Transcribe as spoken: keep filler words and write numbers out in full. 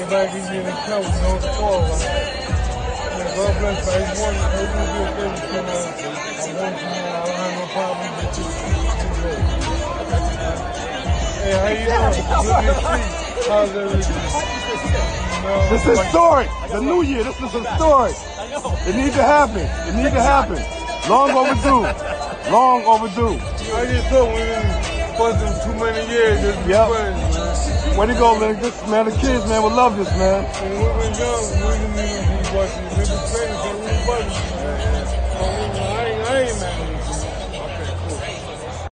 back and get in trouble, no score. God bless you. I just want to do a favor to you. I want you, man. I don't have no problem with you. Hey, how you doing? Good to see you. How's everything? No, this is historic. The new year. This is historic. It needs to happen. It needs to happen. Long overdue. Long overdue. I just thought we didn't wasn't too many years. Just be yep. friends. Way to go, man. This, man, the kids, man, will love this, man. When we were young, we didn't even be watching. We were playing, so we were watching.